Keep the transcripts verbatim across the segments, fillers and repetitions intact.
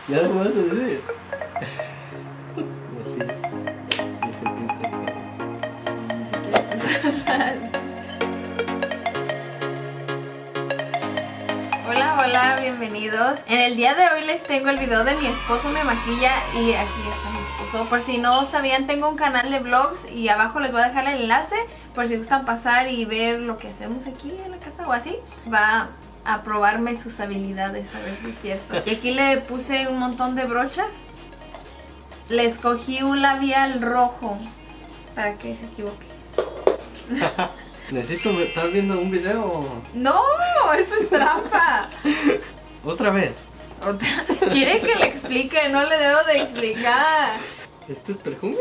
Ya lo vas a decir. Así. Ni siquiera sé usarlas. Hola, hola, bienvenidos. En el día de hoy les tengo el video de mi esposo me maquilla y aquí está mi esposo. Por si no sabían, tengo un canal de vlogs y abajo les voy a dejar el enlace por si gustan pasar y ver lo que hacemos aquí en la casa o así. Va a probarme sus habilidades, a ver si es cierto. Y aquí le puse un montón de brochas. Le escogí un labial rojo para que se equivoque. ¿Necesito estar viendo un video? No, eso es trampa. ¿Otra vez? Otra. Quiere que le explique, no le debo de explicar. ¿Este es perfume?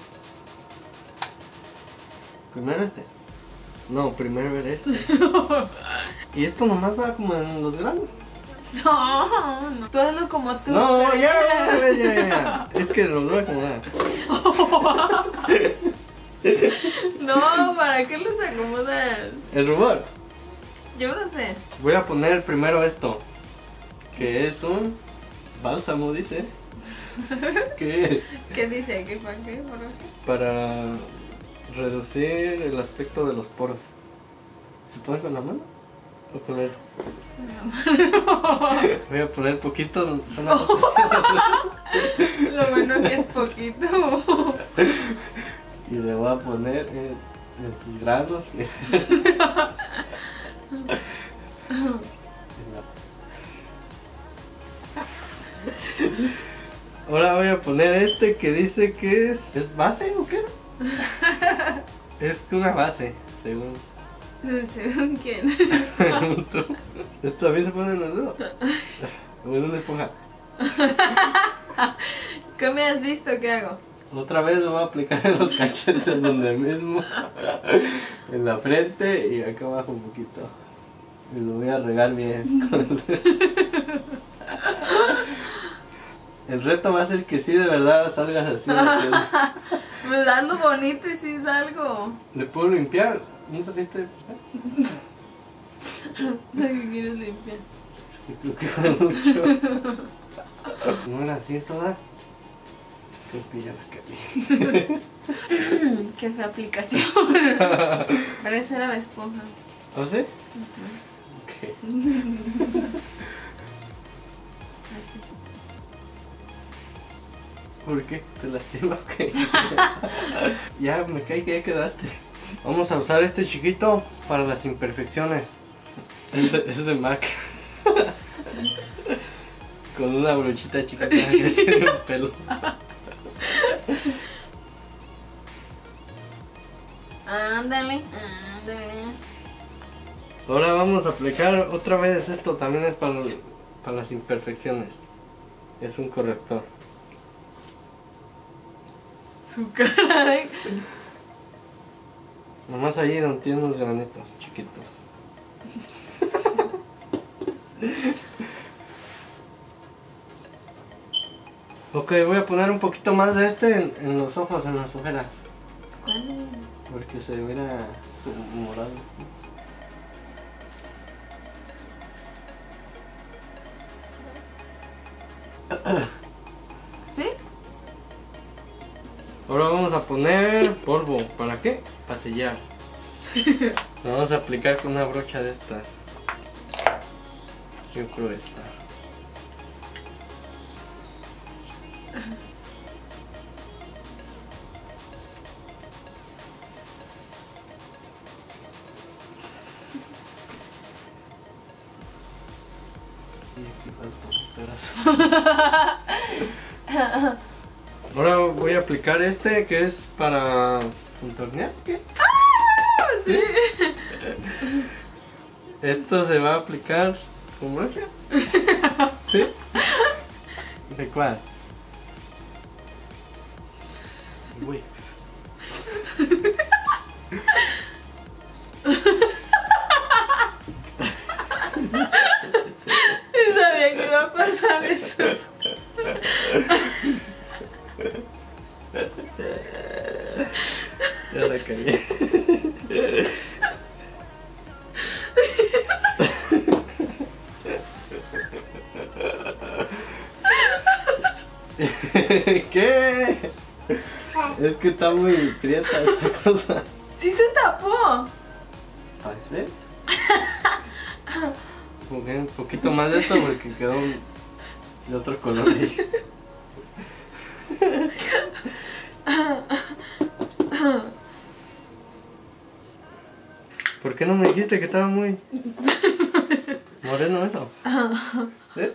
Primero este. No, primero ver este. ¿Y esto nomás va como en los granos? No, no. Tú hazlo como tú. No, ya, ya, ya, ya. Es que lo voy a acomodar. No, ¿para qué los acomodas? El rubor. Yo no sé. Voy a poner primero esto. Que es un bálsamo, dice. ¿Qué? ¿Qué dice? ¿Qué para qué? ¿Por qué? Para reducir el aspecto de los poros. ¿Se pone con la mano? ¿O con el...? Voy a poner poquito. Son las Lo bueno que es poquito. Y le voy a poner en, en sus granos. Ahora voy a poner este que dice que es... ¿Es base o qué? Es una base, según... ¿Según quién? según tú. ¿Esto también se pone en los dedos? ¿O en una esponja? ¿Qué me has visto? ¿Qué hago? Otra vez lo voy a aplicar en los cachetes donde mismo. En la frente y acá abajo un poquito. Y lo voy a regar bien. El reto va a ser que sí de verdad salgas así. Pues hazlo bonito y sí salgo. ¿Le puedo limpiar? ¿No saliste? ¿Qué quieres limpiar? Creo que fue mucho. No era así esto, ¿verdad? Creo que ya la cagué. Qué fea aplicación. Parece era la esponja. ¿O sí? Uh-huh. Ok. Así. ¿Por qué? ¿Te lastima? Ok. Ya me caí que ya quedaste. Vamos a usar este chiquito para las imperfecciones. Es de, es de Mac. Con una brochita chiquita que tiene un pelo. Ándale, ándale. Ahora vamos a aplicar otra vez esto. También es para, para las imperfecciones. Es un corrector. Su cara de... Nomás ahí donde tiene unos granitos chiquitos. Ok, voy a poner un poquito más de este en, en los ojos, en las ojeras. ¿Cuál? Porque se mira morado. ¿Sí? Ahora vamos a poner polvo. ¿Para qué? Para sellar. Lo vamos a aplicar con una brocha de estas. Yo creo esta. Y aquí falta un pedazo. Ahora voy a aplicar este que es para contornear. ¿Qué? ¡Ah! Sí. Esto se va a aplicar con brocha. ¿Sí? ¿De cuál? Uy. Sabía que iba a pasar eso. Ya la cagué. ¿Qué? Es que está muy prieta esa cosa. ¡Sí se tapó! ¿Ves? Pongan un poquito más de esto porque quedó de otro color ahí. ¿Por qué no me dijiste que estaba muy moreno eso? ¿Eh?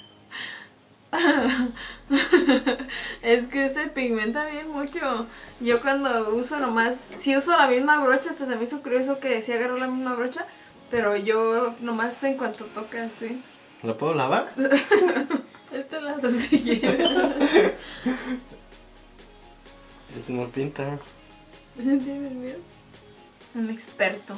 Es que se pigmenta bien mucho. Yo cuando uso nomás, si uso la misma brocha, hasta se me hizo curioso que sí agarró la misma brocha, pero yo nomás en cuanto toca así. ¿Lo puedo lavar? Este lado si quieres. Este no pinta. ¿Tienes miedo? Un experto.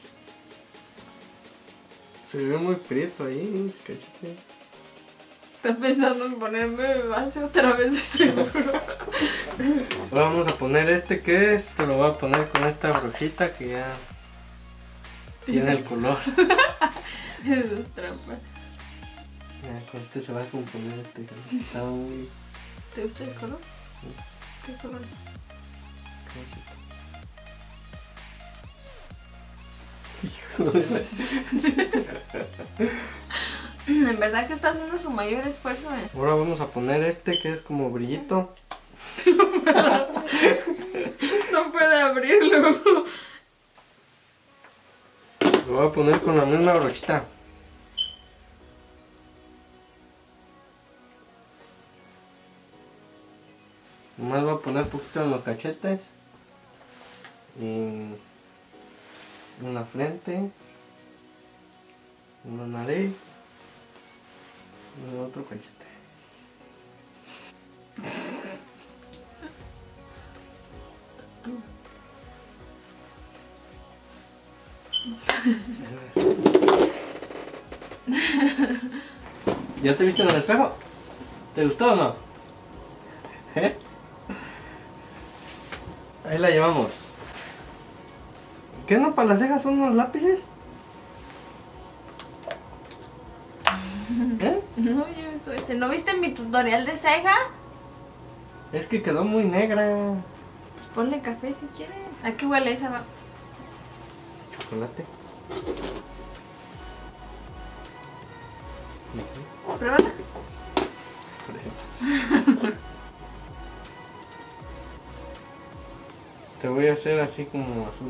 Se ve muy prieto ahí, cachete. ¿Estás pensando en ponerme base otra vez de seguro? Ahora vamos a poner este que es, te lo voy a poner con esta brujita que ya tiene el color. Eso es trampa. Ya, con este se va a componer este. Está muy... ¿Te gusta el color? ¿Qué color? En verdad que está haciendo su mayor esfuerzo. ¿Eh? Ahora vamos a poner este que es como brillito. No puede abrirlo. Lo voy a poner con la misma brochita. Nomás voy a poner poquito en los cachetes. Y en la frente. En la nariz. Y en otro cachete. ¿Ya te viste en el espejo? ¿Te gustó o no? ¿Eh? Ahí la llevamos. ¿Qué no? ¿Para las cejas son unos lápices? ¿Eh? No, yo eso ese. ¿No viste mi tutorial de ceja? Es que quedó muy negra. Pues ponle café si quieres. ¿A qué huele esa? Chocolate. Pruébala. Por ejemplo. Te voy a hacer así como azul.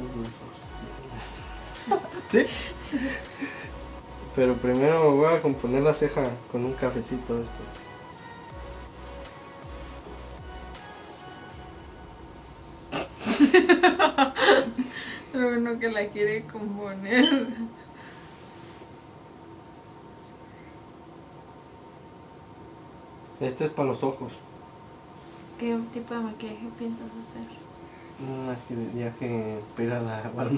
¿Sí? Sí. Pero primero voy a componer la ceja con un cafecito de esto. Lo bueno que la quiere componer. Este es para los ojos. ¿Qué tipo de maquillaje piensas hacer? Un maquillaje para la barba.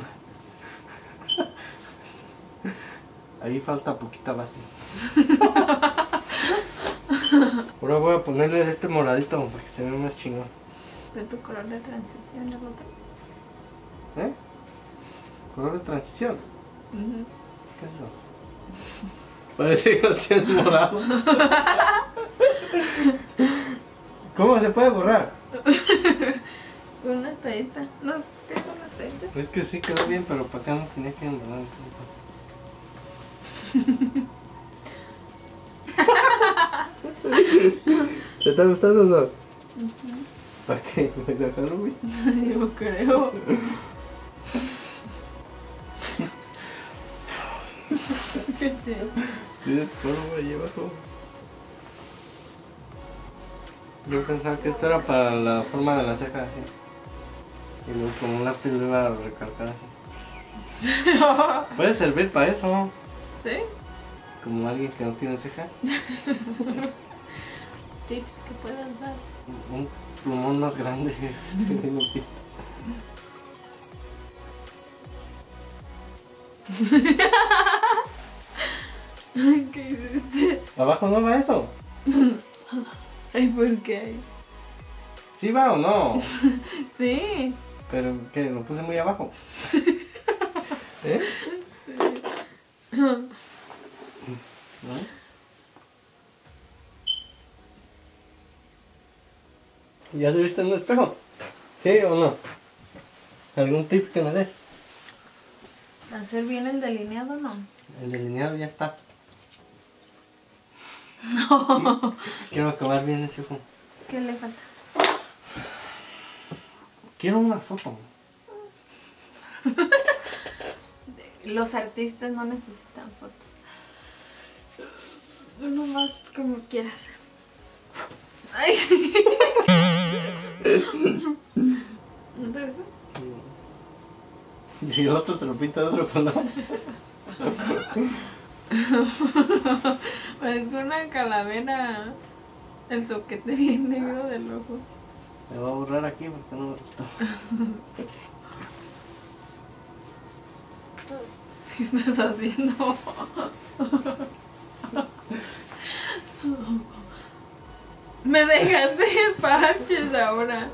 Ahí falta poquita base. Ahora voy a ponerle de este moradito para que se vea más chingón. ¿De tu color de transición, el otro? ¿Eh? ¿Color de transición? Uh-huh. ¿Qué es eso? Parece que lo tienes morado. ¿Cómo se puede borrar? Con una toallita. No, tengo una toallita. Es que sí quedó bien, pero para acá no tenía que embarrar. ¿Te está gustando o no? Uh-huh. ¿Para qué? ¿Me dejaron bien? Yo creo. ¿Qué te? Tienes polvo ahí abajo. Yo pensaba que esto era para la forma de la ceja así. Y luego con un lápiz lo iba a recalcar así. Puede servir para eso. ¿Sí? Como alguien que no tiene ceja. Tips que puedas dar. Un plumón más grande. ¿Qué hiciste? ¿Abajo no va eso? Ay, ¿por qué? ¿Sí va o no? Sí. Pero que lo puse muy abajo. ¿Eh? ¿No? ¿Ya te viste en el espejo? ¿Sí o no? ¿Algún tip que me des? ¿Hacer bien el delineado o no? El delineado ya está. No. Quiero acabar bien ese ojo. ¿Qué le falta? Quiero una foto. Los artistas no necesitan fotos. Tú nomás como quieras. Ay. ¿No te gusta? Si el otro te lo pinta de otro color. Parece una calavera. El soquete bien negro del ojo. Me voy a borrar aquí porque no me gustó. ¿Qué estás haciendo? Me dejaste parches ahora.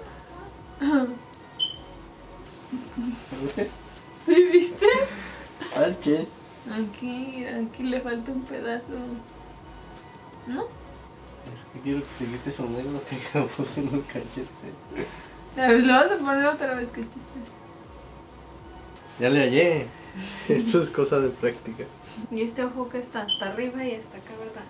¿Sí viste? Parches. Aquí, aquí le falta un pedazo. ¿No? Es que quiero que te quites un negro, te quedo pusiendo el cachete. A ver, lo vas a poner otra vez, qué chiste. Ya le hallé. Esto es cosa de práctica. Y este ojo que está hasta arriba y hasta acá, ¿verdad?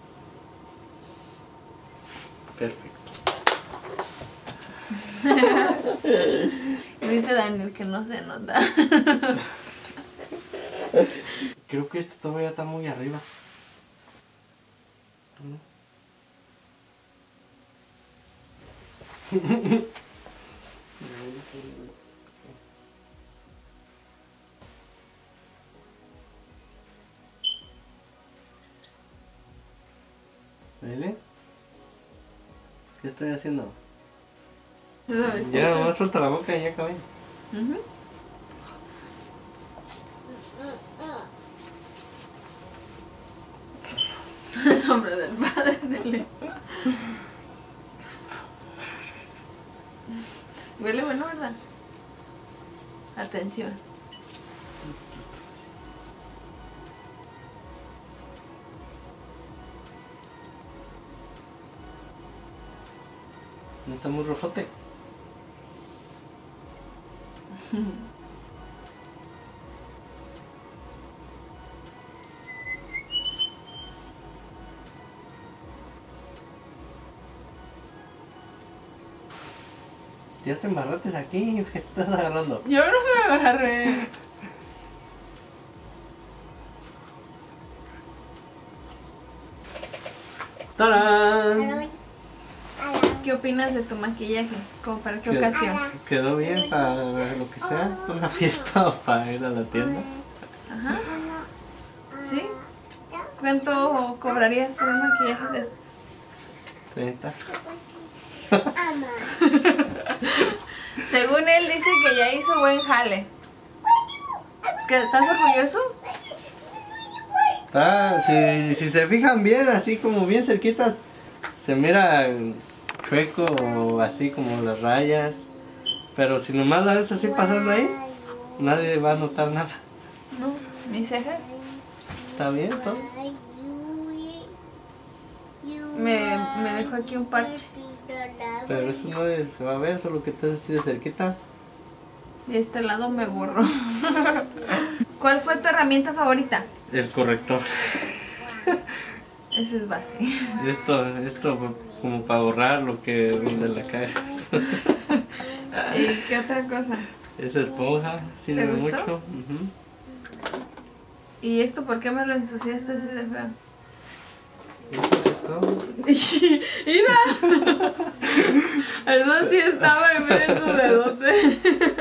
Perfecto. Dice Daniel que no se nota. Creo que este todavía está muy arriba. ¿Vale? ¿Qué estoy haciendo? Ya, nomás suelta la boca y ya acabé. Uh-huh. El nombre del padre del hijo. Huele bueno, ¿verdad? Atención. ¿No está muy rojote? Ya te embarraste aquí, ¿qué estás agarrando? Yo no me agarré. ¡Tarán! ¿Qué opinas de tu maquillaje? ¿Como para qué Qued- ocasión? Quedó bien para lo que sea, una fiesta o para ir a la tienda. Ajá. ¿Sí? ¿Cuánto cobrarías por un maquillaje de estos? treinta. Según él dice que ya hizo buen jale. ¿Que estás orgulloso? Ah, si, si se fijan bien, así como bien cerquitas, se mira chueco o así como las rayas. Pero si nomás la ves así pasando ahí, nadie va a notar nada. No, mis cejas. ¿Está bien todo? Me, me dejó aquí un parche. Pero eso no es- se va a ver, solo que estás así de cerquita. Y este lado me borró. ¿Cuál fue tu herramienta favorita? El corrector. Ese es base. Esto, esto como para borrar lo que de la caja. ¿Y qué otra cosa? Esa esponja sirve ¿Te gustó? mucho. Ujú. ¿Y esto por qué me lo ensuciaste así de feo? Eso es todo. ¡Mira! Eso sí estaba en vez de su dedote.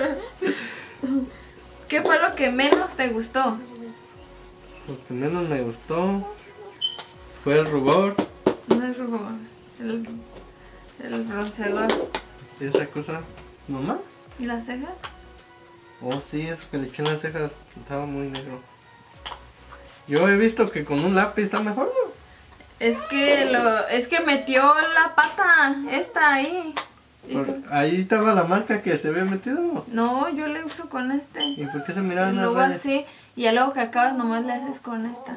¿Qué fue lo que menos te gustó? Lo que menos me gustó fue el rubor. No es rubor, el, el bronceador. Esa cosa. ¿No más? ¿Y las cejas? Oh, sí, eso que le eché en las cejas estaba muy negro. Yo he visto que con un lápiz está mejor, ¿no? Es que lo, es que metió la pata esta ahí. ¿Y Por- tú? ahí estaba la marca que se había metido, ¿no? No, yo le uso con este. ¿Y por qué se Y miraban las luego rayas? así, y ya luego que acabas nomás le haces con esta.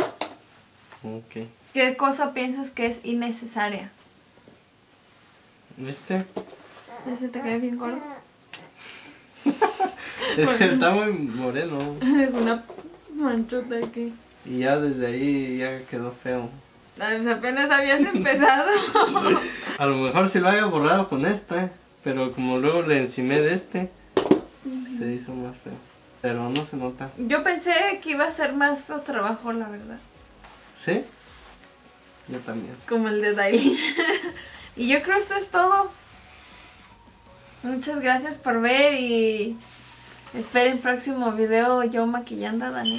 Ok. ¿Qué cosa piensas que es innecesaria? ¿Viste? Ese te cae bien gordo. Es que está muy moreno. Una manchota aquí. Y ya desde ahí ya quedó feo. Ay, pues apenas habías empezado. A lo mejor si lo haya borrado con esta, pero como luego le encimé de este, se hizo más feo. Pero no se nota. Yo pensé que iba a ser más feo trabajo, la verdad. ¿Sí? Yo también. Como el de Dailin. Y yo creo esto es todo. Muchas gracias por ver y esperen el próximo video yo maquillando a Daniel.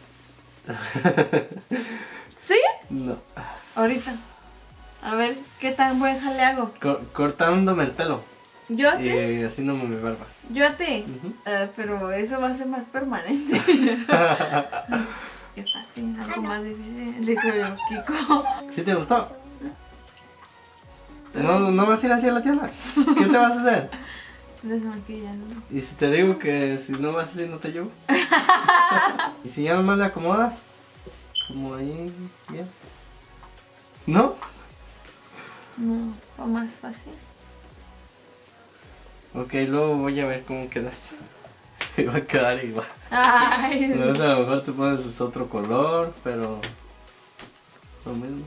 ¿Sí? No. Ahorita. A ver, ¿qué tan buen jale hago? Cor- cortándome el pelo. ¿Yo a ti? Y haciéndome mi barba. ¿Yo a ti? Ujú. Ah, pero eso va a ser más permanente. Qué fácil, algo más difícil. Dijo yo, Kiko. ¿Sí te gustó? ¿No, ¿No vas a ir así a la tienda? ¿Qué te vas a hacer? Desmaquillando. Y si te digo que si no vas así no te llevo. Y si ya nomás le acomodas, como ahí, bien. ¿No? No, fue más fácil. Ok, luego voy a ver cómo quedas. Y va a quedar igual. Ay, No sé, a lo mejor te pones otro color, pero lo mismo.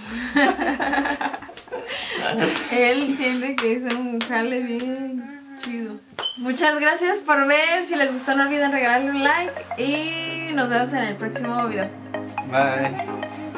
él siente que es un jale bien chido. Muchas gracias por ver. Si les gustó no olviden regalarle un like y nos vemos en el próximo video. Bye.